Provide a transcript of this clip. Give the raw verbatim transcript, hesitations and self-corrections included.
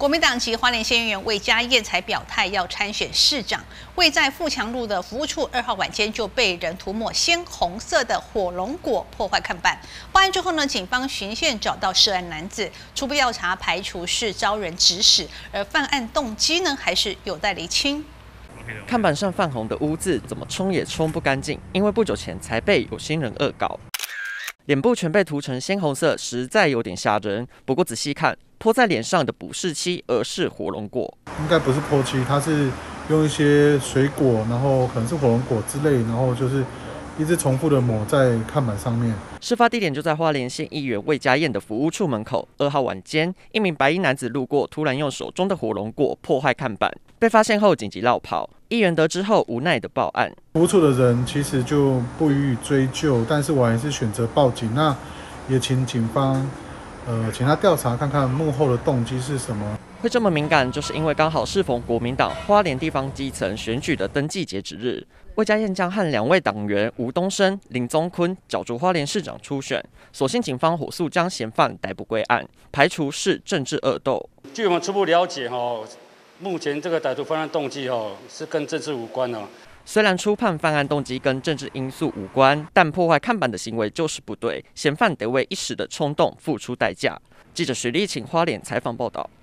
国民党籍花莲县议员魏家燕才表态要参选市长，位在富强路的服务处二号晚间就被人涂抹鲜红色的火龙果，破坏看板。报案之后呢，警方循线找到涉案男子，初步调查排除是遭人指使，而犯案动机呢还是有待厘清。 看板上泛红的污渍怎么冲也冲不干净，因为不久前才被有心人恶搞。脸部全被涂成鲜红色，实在有点吓人。不过仔细看，泼在脸上的不是漆，而是火龙果。 应该不是泼漆，它是用一些水果，然后可能是火龙果之类，然后就是一直重复的抹在看板上面。 事发地点就在花莲县议员魏家燕的服务处门口。二号晚间，一名白衣男子路过，突然用手中的火龙果破坏看板，被发现后紧急绕跑。议员得知后无奈的报案。 服务处的人其实就不予以追究，但是我还是选择报警。那也请警方。呃，请他调查看看幕后的动机是什么。 会这么敏感，就是因为刚好适逢国民党花莲地方基层选举的登记截止日。魏家燕将和两位党员吴东升、林宗坤角逐花莲市长初选，所幸警方火速将嫌犯逮捕归案，排除是政治恶斗。 据我们初步了解，哈，目前这个歹徒犯案动机哦是跟政治无关哦。 虽然初判犯案动机跟政治因素无关，但破坏看板的行为就是不对，嫌犯得为一时的冲动付出代价。记者徐立请花莲采访报道。